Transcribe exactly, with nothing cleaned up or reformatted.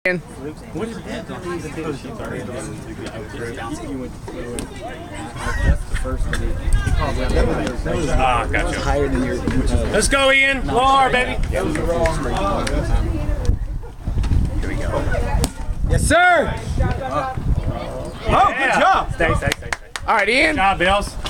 What is that? Ah, gotcha. Higher than your. Let's go, Ian. Low R, baby. That was the wrong. Here we go. Yes, sir. Yeah. Oh, good job. Stay, stay, stay, stay. All right, Ian. Good job, Bills.